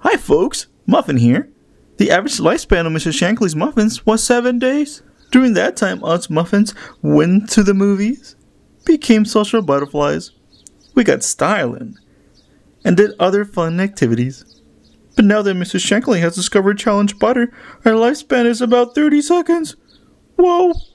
Hi folks, Muffin here. The average lifespan of Mrs. Shankly's muffins was 7 days. During that time, us muffins went to the movies, became social butterflies, we got styling, and did other fun activities. But now that Mrs. Shankly has discovered challenge butter, our lifespan is about 30 seconds. Whoa!